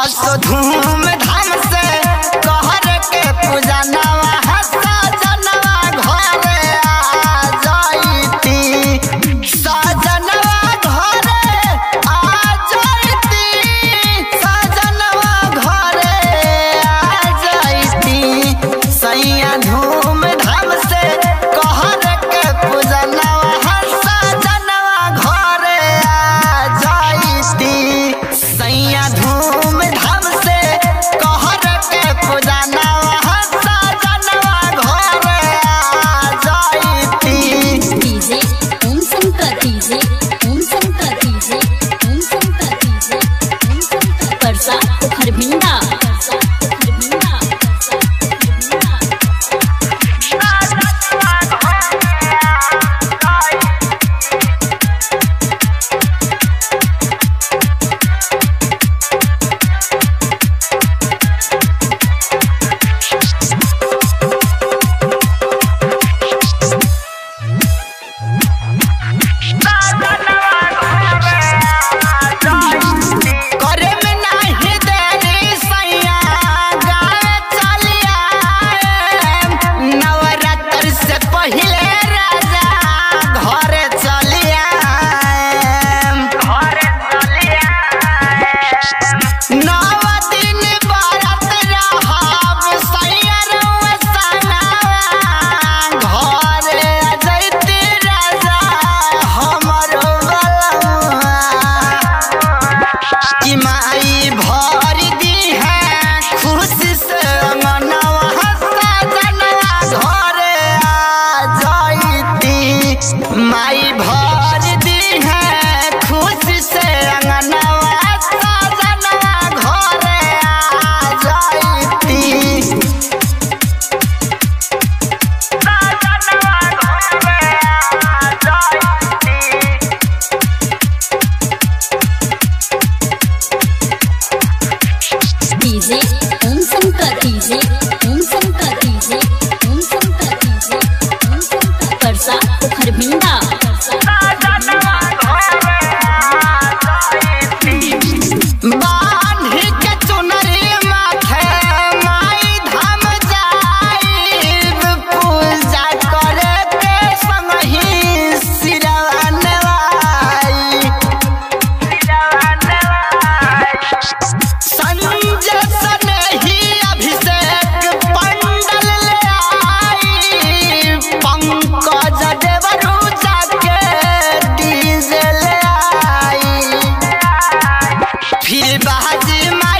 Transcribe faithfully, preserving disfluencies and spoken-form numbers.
असो धूम धाम से कहर के पूजा नवा सजनवा घरे आ जाइती सजनवा घरे आ जाइती सजनवा घरे आ जाइती सैया धूम धाम से कहर के पूजा नवा सजनवा घरे आ जाइती सैया धूम धाम से कहर के पूजा नवा सजनवा घरे आ जाइती। DJ Om Shankar DJ Om Shankar DJ Om Shankar DJ Om Shankar Parsa Harbinda परसा हरबिंदा परसा करे में नाही देरी सैया गावे चलिया नवरात्र से पहले राजा घरे चलिया घरे चलिया नव दिन बरत रहब सैया रउआ संगवा घरे जइती राजा हमरो बलवा कि माई भर दी है खुशी से अंगनवा सजनवा घरे आ जाइती माई भर दी है खुशी से अंगनवा सजनवा घरे आ जाइती सजनवा घरे आ जाइती। DJ Om Shankar DJ Om Shankar DJ Om Shankar DJ Om Shankar Parsa Harbinda परसा सजनवा घरे आ जाइती बांधी के चुनरी माथे माई धाम जाइब पूजा करे के संगही सिरवा नवाई सिरवा नवाई संजय सनेही अभिषेक पंडल ले आई पंकज देवरू जाके डीजे ले आई फिर बाजी